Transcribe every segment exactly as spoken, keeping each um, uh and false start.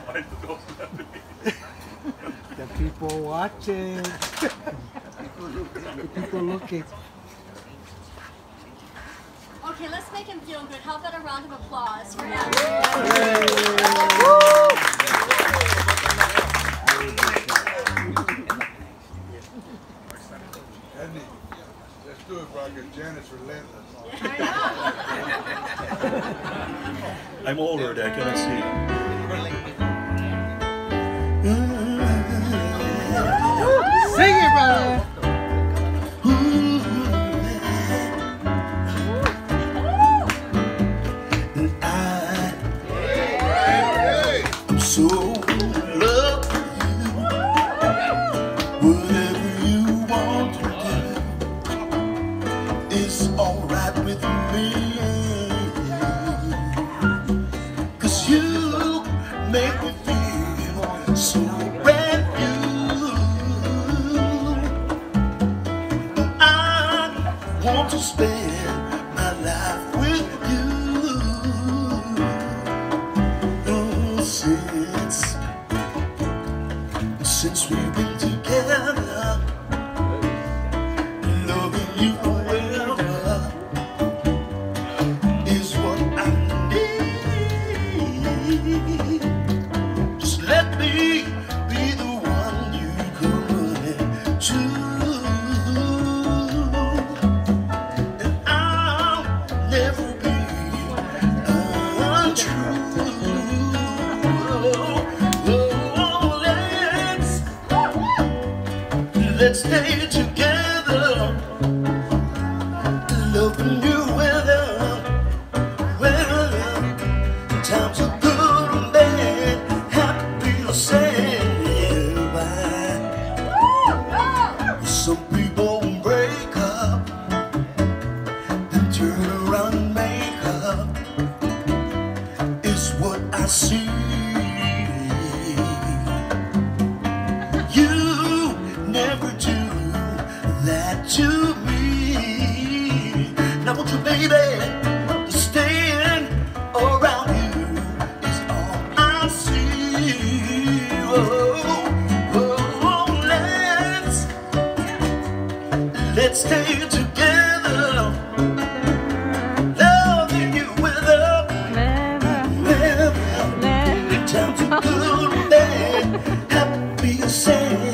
The people watching. The people looking. Okay, let's make him feel good. How about a round of applause for Adney? Adney, let's do it, Rocket. Janet's relentless. I'm older, I cannot see. Sing it, brother! I'm so in love with you. Whatever you want to do is alright with me. 'Cause you make me feel so brand new. I want to spend my life with you. Since, since we've been together, loving you forever is what I need. Just let me be the one you come running to, and I'll never be untrue. Let's stay together, loving you weather, weather. Times are good and bad, happy or sad. Some people break up, then turn around and make up. Is what I see. Never do that to me. Now won't you, baby, staying around you is all I see. Oh, oh, let's let's stay together, loving you without never, never. Times are good and bad, happy or sad.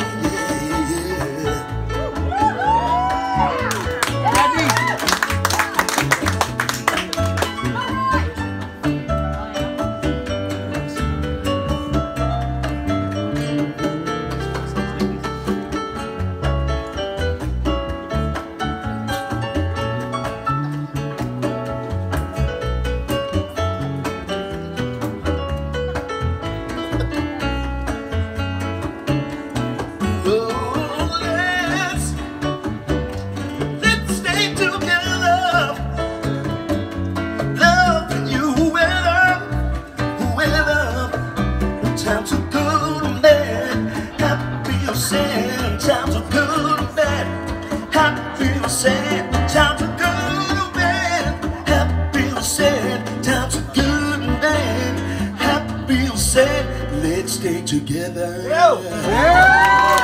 Times are good and bad, happy or sad. Times are good and bad, happy or sad. Times are good and bad, happy or sad. Times are good and bad, happy or sad. Let's stay together. Yeah.